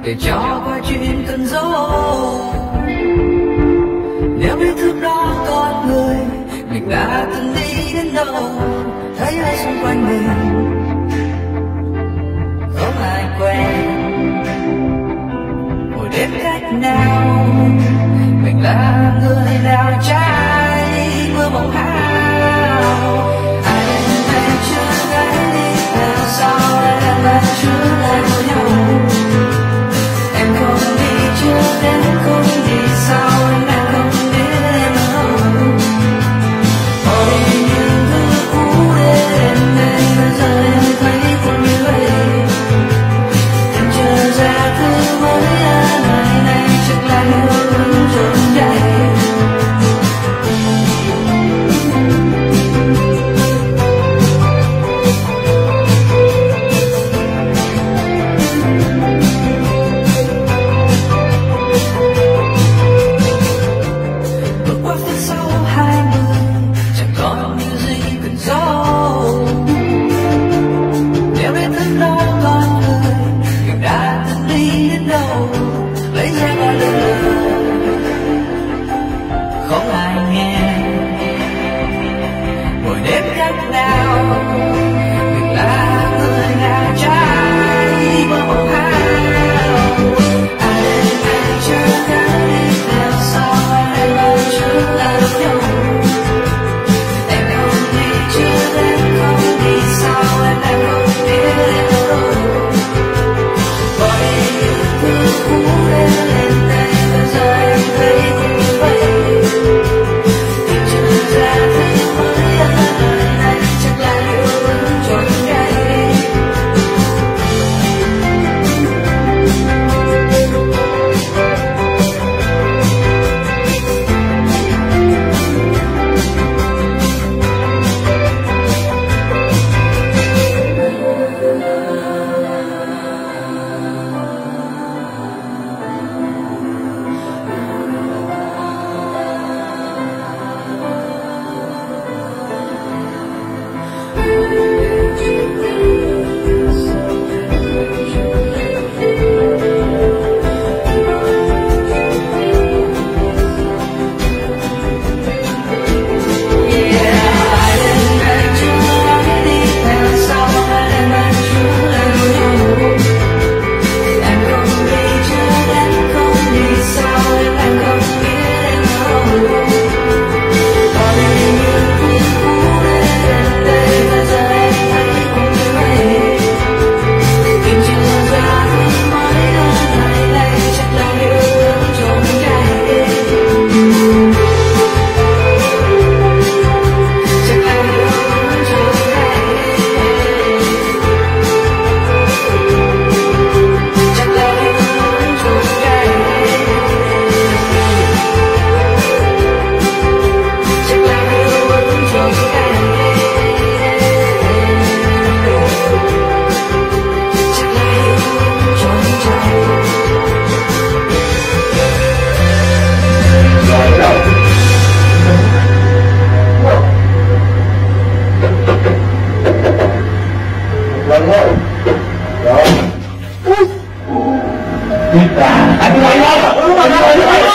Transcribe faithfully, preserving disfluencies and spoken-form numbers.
để cho qua chuyện cơn gió. Nếu biết thức đó con người mình đã từng đi đến đâu, thấy ai xung quanh mình không ai quen. Một đêm cách nào mình là người nào trái mưa mộng hao. Ai đến đây chưa thấy đi theo sau em vẫn chưa lại với nhau. Em không đi chưa đến không đi sau em đã không biết em đâu. Ôi những thứ cũ đến đây bây giờ em thấy còn như vậy. Em chờ ra thứ mới ngày này chắc là yêu vẫn trốn chạy. Không ai nghe mỗi đêm cách nào mình là người nào trái mơ mộng hao. Ai đến đây chưa thấy đi theo sau em vẫn chưa là nhau. Em không đi chưa đến không đi sau em đã không biết em đâu. Bởi những thứ cũ đến đây bây giờ em thấy cũng như vậy. Rồi. Rồi.